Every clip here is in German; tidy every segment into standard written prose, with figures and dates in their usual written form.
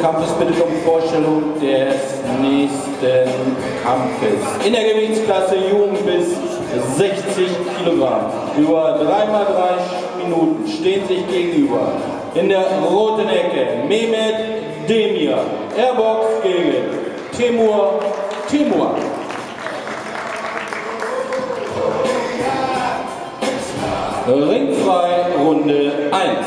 Kampfes bittet um Vorstellung des nächsten Kampfes. In der Gewichtsklasse Jugend bis 60 Kilogramm. Über 3x3 Minuten stehen sich gegenüber. In der roten Ecke Mehmet Demir. Er boxt gegen Timur. Ringfrei, Runde 1.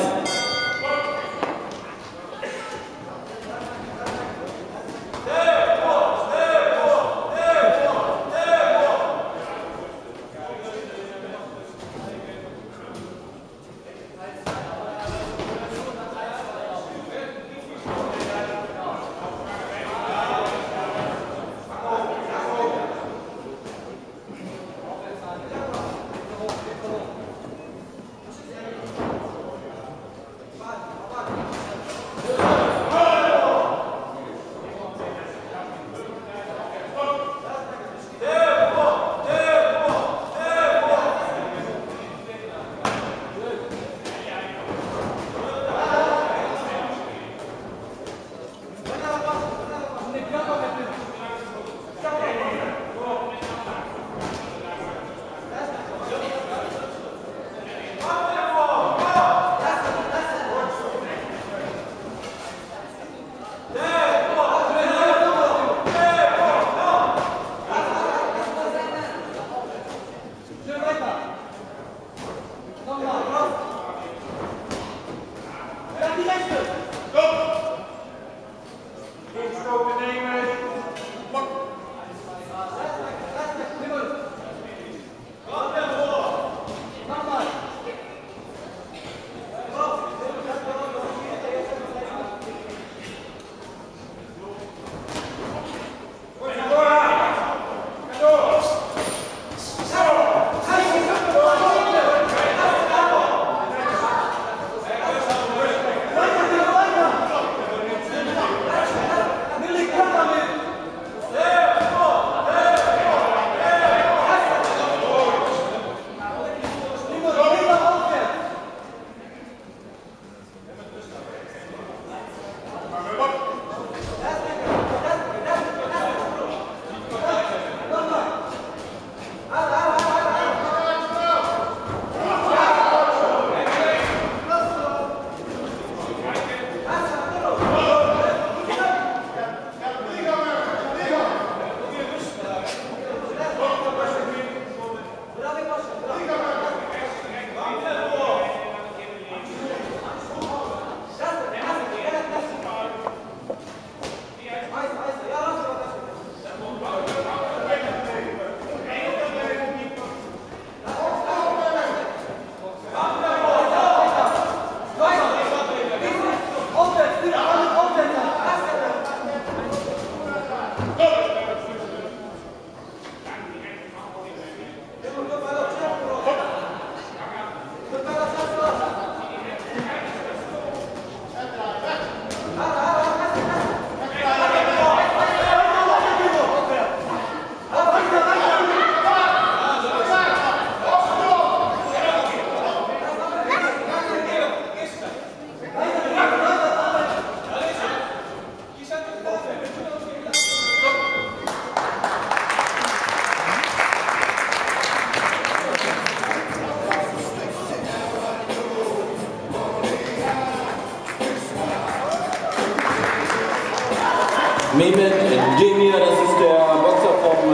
Mehmet Demir, das ist der Boxer vom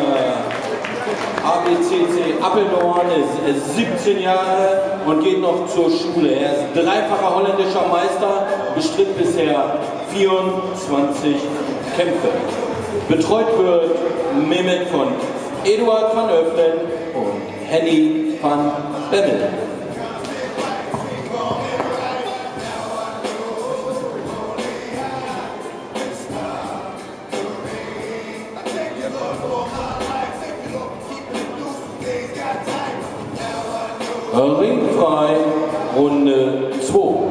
ABCC Apeldoorn, ist 17 Jahre und geht noch zur Schule. Er ist dreifacher holländischer Meister, bestritt bisher 24 Kämpfe. Betreut wird Mehmet von Eduard van Öfflen und Henny van Bemmel. Ringfrei, Runde 2.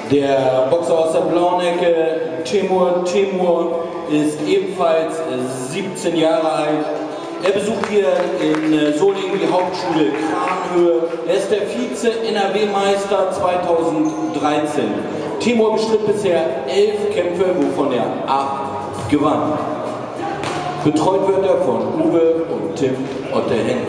Der Boxer aus der blauen Ecke, Timur, ist ebenfalls 17 Jahre alt. Er besucht hier in Solingen die Hauptschule Kranhöhe. Er ist der Vize-NRW-Meister 2013. Timur bestritt bisher 11 Kämpfe, wovon er 8 gewann. Betreut wird er von Uwe und Tim Otterhen.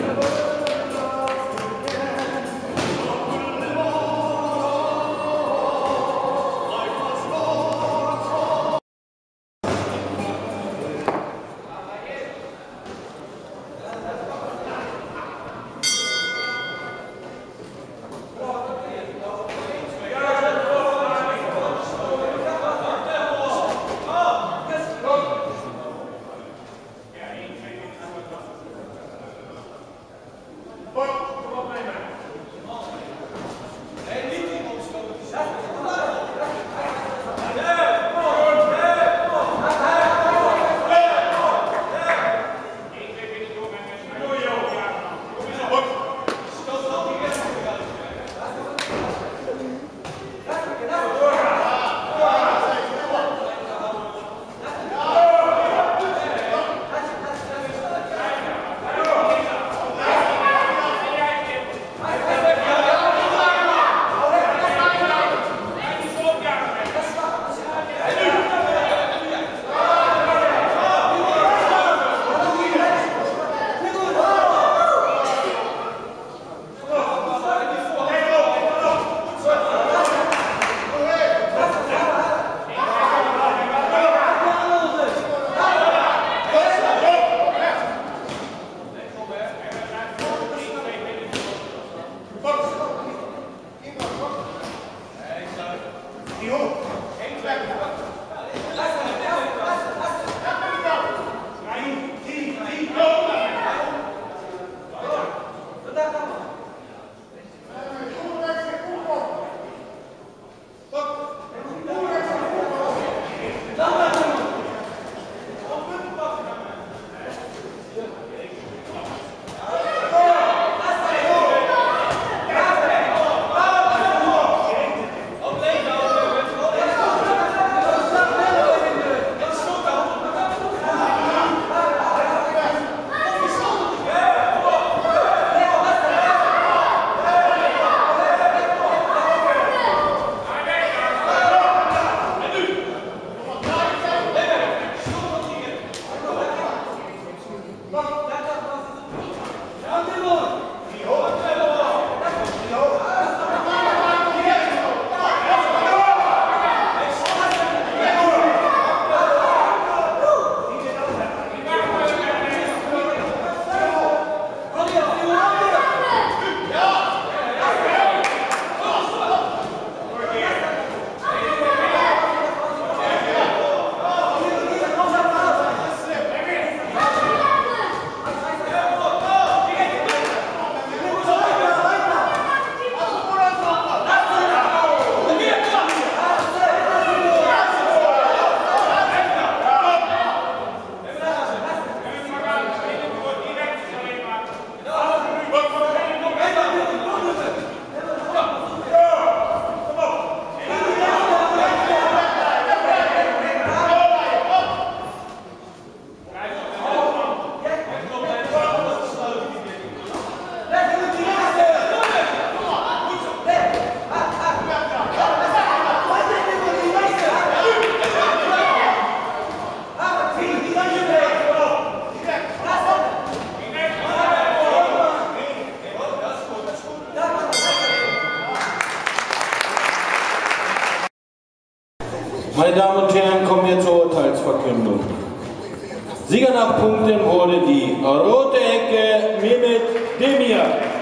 Meine Damen und Herren, kommen wir zur Urteilsverkündung. Sieger nach Punkten wurde die rote Ecke Mehmet Demir.